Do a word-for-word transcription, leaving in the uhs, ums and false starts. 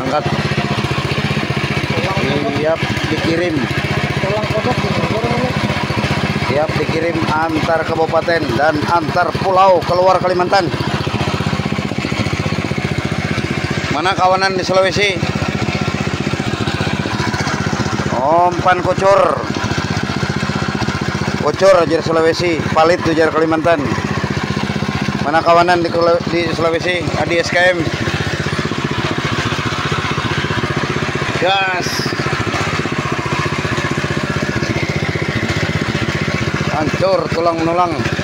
berangkat. Siap dikirim. Siap dikirim antar kabupaten dan antar pulau keluar Kalimantan. Mana kawanan di Sulawesi? Umpan kucur. Kucur aja di Sulawesi, palit tuh jar Kalimantan. Mana kawanan di, di Sulawesi? Adi S K M. Gas. Hancur tulang menulang.